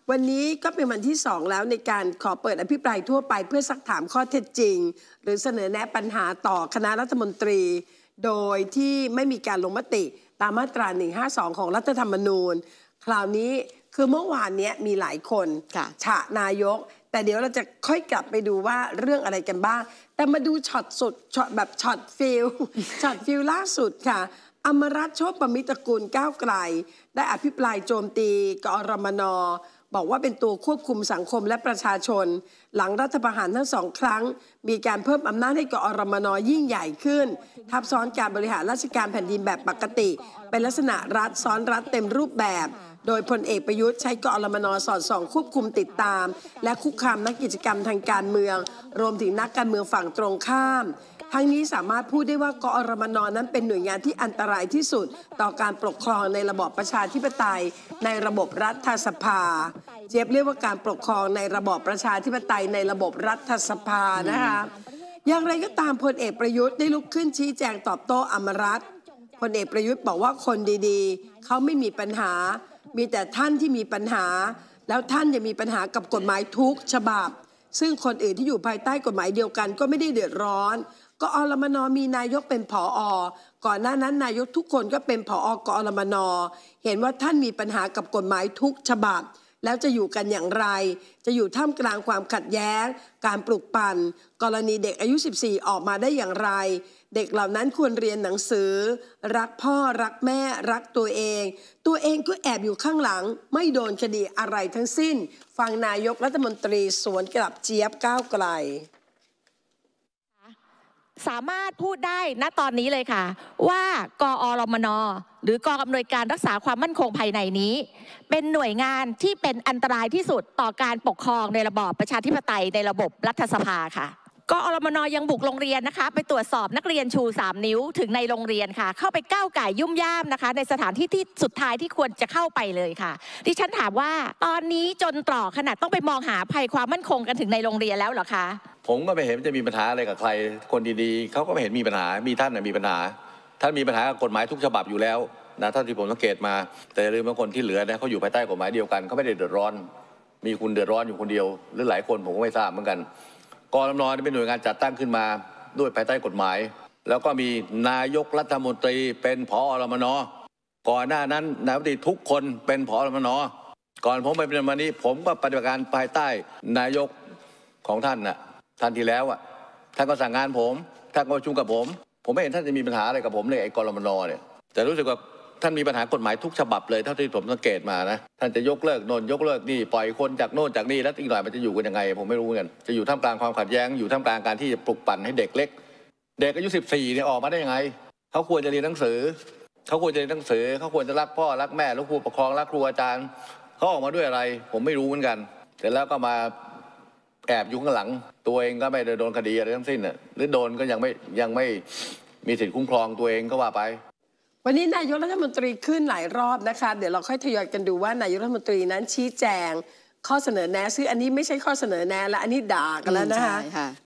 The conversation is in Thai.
วันนี้ก็เป็นวันที่2แล้วในการขอเปิดอภิปรายทั่วไปเพื่อซักถามข้อเท็จจริงหรือเสนอแนะปัญหาต่อคณะรัฐมนตรีโดยที่ไม่มีการลงมติตามมาตรา152ของรัฐธรรมนูญคราวนี้คือเมื่อวานนี้มีหลายคนฉะนายกแต่เดี๋ยวเราจะค่อยกลับไปดูว่าเรื่องอะไรกันบ้างแต่มาดูช็อตสุดช็อตแบบช็อตฟิลล่าสุดค่ะอมรัตน์ โชติ ประมิตรกูลก้าวไกลได้อภิปรายโจมตีกอรมน.บอกว่าเป็นตัวควบคุมสังคมและประชาชนหลังรัฐประหารทั้ง2 ครั้งมีการเพิ่มอำนาจให้กอรมน.ยิ่งใหญ่ขึ้นทับซ้อนการบริหารราชการแผ่นดินแบบปกติเป็นลักษณะรัฐซ้อนรัฐเต็มรูปแบบโดยพลเอกประยุทธ์ใช้กอรมน.สอดส่องควบคุมติดตามและคุกคามนักกิจกรรมทางการเมืองรวมถึงนักการเมืองฝั่งตรงข้ามทั้งนี้สามารถพูดได้ว่ากอรมน.นั้นเป็นหน่วยงานที่อันตรายที่สุดต่อการปกครองในระบอบประชาธิปไตยในระบบรัฐสภาเจี๊ยบเรียกว่าการปกครองในระบอบประชาธิปไตยในระบบรัฐสภานะคะอย่างไรก็ตามพลเอกประยุทธ์ได้ลุกขึ้นชี้แจงตอบโต้อมรัตน์พลเอกประยุทธ์บอกว่าคนดีๆเขาไม่มีปัญหามีแต่ท่านที่มีปัญหาแล้วท่านยังมีปัญหากับกฎหมายทุกฉบับซึ่งคนอื่นที่อยู่ภายใต้กฎหมายเดียวกันก็ไม่ได้เดือดร้อนกอรมน.มีนายกเป็นผอ.ก่อนหน้านั้นนายกทุกคนก็เป็นผอกอรมน.เห็นว่าท่านมีปัญหากับกฎหมายทุกฉบับแล้วจะอยู่กันอย่างไรจะอยู่ท่ามกลางความขัดแย้งการปลุกปั่นกรณีเด็กอายุ14ออกมาได้อย่างไรเด็กเหล่านั้นควรเรียนหนังสือรักพ่อรักแม่รักตัวเองก็แอบอยู่ข้างหลังไม่โดนคดีอะไรทั้งสิ้นฟังนายกรัฐมนตรีสวนกลับเจี๊ยบก้าวไกลสามารถพูดได้ณตอนนี้เลยค่ะว่ากอรมน.หรือกองอำนวยการรักษาความมั่นคงภายในนี้เป็นหน่วยงานที่เป็นอันตรายที่สุดต่อการปกครองในระบอบประชาธิปไตยในระบบรัฐสภาค่ะกอรมน.ยังบุกโรงเรียนนะคะไปตรวจสอบนักเรียนชู3 นิ้วถึงในโรงเรียนค่ะเข้าไปก้าวก่ายยุ่มย่ามนะคะในสถานที่ที่สุดท้ายที่ควรจะเข้าไปเลยค่ะดิฉันถามว่าตอนนี้จนตรอกขนาดต้องไปมองหาภัยความมั่นคงกันถึงในโรงเรียนแล้วเหรอคะผมก็ไม่เห็นจะมีปัญหาอะไรกับใครคนดีๆเขาก็ไม่เห็นมีปัญหามีท่านมีปัญหาท่านมีปัญหากับกฎหมายทุกฉบับอยู่แล้วนะเท่าที่ผมสังเกตมาแต่อย่าลืมว่าคนที่เหลือเนี่ยเขาอยู่ภายใต้กฎหมายเดียวกันเขาไม่ได้เดือดร้อนมีคุณเดือดร้อนอยู่คนเดียวหรือหลายคนผมก็ไม่ทราบเหมือนกันกรมน.เป็นหน่วยงานจัดตั้งขึ้นมาด้วยภายใต้กฎหมายแล้วก็มีนายกรัฐมนตรีเป็นผอ.รมน.ก่อนหน้านั้นนายกรัฐมนตรีทุกคนเป็นผอ.รมน.ก่อนผมไปเป็นวันนี้ผมก็ปฏิบัติการภายใต้นายกของท่านน่ะท่านที่แล้วอ่ะท่านก็สั่งงานผมท่านก็ประชุมกับผมไม่เห็นท่านจะมีปัญหาอะไรกับผมเลยไอ้กรมน.เนี่ยแต่รู้สึกว่าท่านมีปัญหากฎหมายทุกฉบับเลยเท่าที่ผมสังเกตมานะท่านจะยกเลิกโน่นยกเลิกนี่ปล่อยคนจากโน่นจากนี่แล้วอีกหน่อยมันจะอยู่กันยังไงผมไม่รู้เหมือนกันจะอยู่ท่ามกลางความขัดแย้งอยู่ท่ามกลางการที่จะปลุกปั่นให้เด็กเล็กเด็กอายุ14เนี่ยออกมาได้ยังไงเขาควรจะเรียนหนังสือเขาควรจะเรียนหนังสือเขาควรจะรักพ่อรักแม่รักครูปกครองรักครูอาจารย์เขาออกมาด้วยอะไรผมไม่รู้เหมือนกันแต่แล้วก็มาแอบอยู่ข้างหลังตัวเองก็ไม่ได้โดนคดีอะไรทั้งสิ้นน่ะหรือโดนก็ยังไม่มีสิทธิคุ้มครองตัวเองก็ว่าไปวันนี้นายกรัฐมนตรีขึ้นหลายรอบนะคะเดี๋ยวเราค่อยทยอยกันดูว่านายกรัฐมนตรีนั้นชี้แจงข้อเสนอแนะซึ่งอันนี้ไม่ใช่ข้อเสนอแนะและอันนี้ด่ากันแล้วนะคะ